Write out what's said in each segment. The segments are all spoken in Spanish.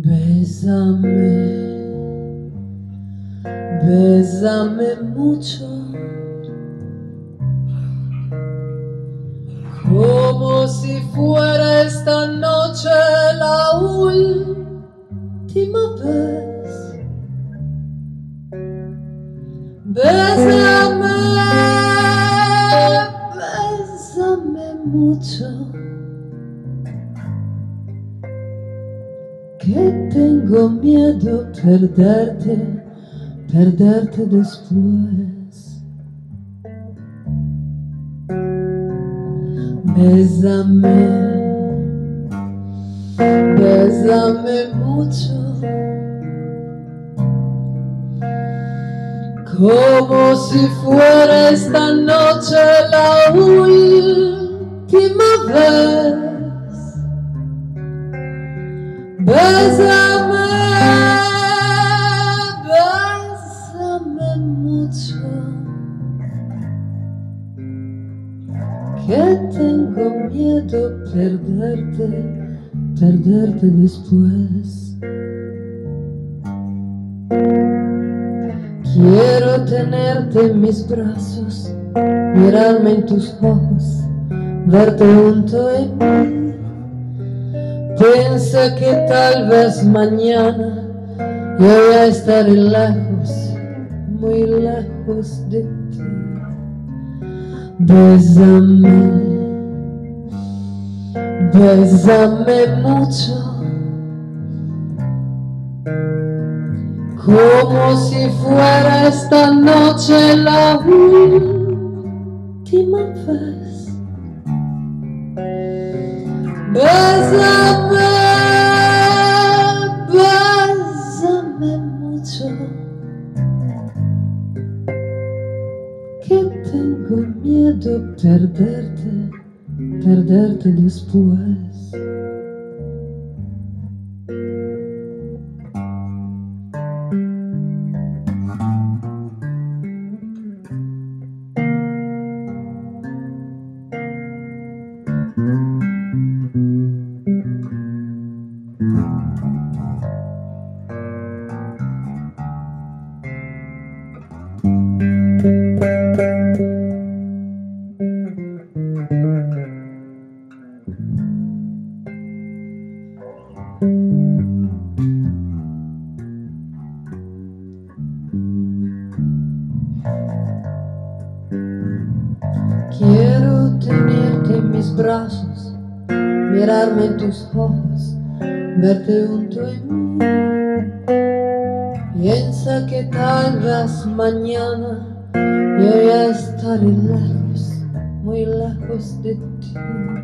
Bésame, bésame mucho, como si fuera esta noche la última vez. Bésame, bésame mucho, que tengo miedo perderte después. Bésame, bésame mucho, como si fuera esta noche la última vez. Bésame, bésame mucho, que tengo miedo perderte después. Quiero tenerte en mis brazos, mirarme en tus ojos, verte junto en mí. Piensa que tal vez mañana yo voy a estar lejos, muy lejos de ti. Bésame, bésame mucho, como si fuera esta noche la última vez. Bésame, bésame mucho, que tengo miedo perderte después. Quiero tenerte en mis brazos, mirarme en tus ojos, verte junto en mí. Piensa que tal vez mañana yo voy a estar lejos, muy lejos de ti.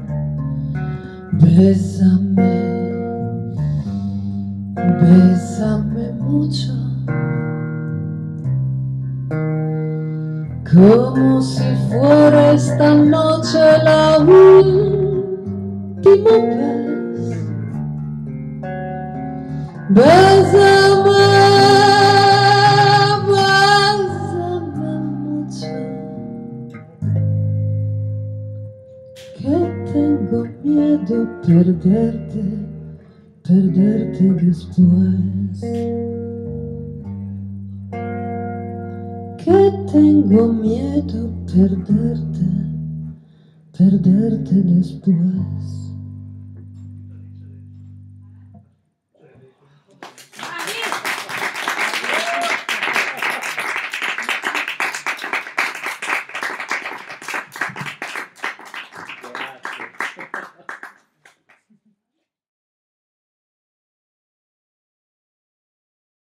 Bésame, bésame mucho, como si fuera esta noche la última vez. Bésame, bésame mucho, que tengo miedo perderte después. Que tengo miedo perderte después.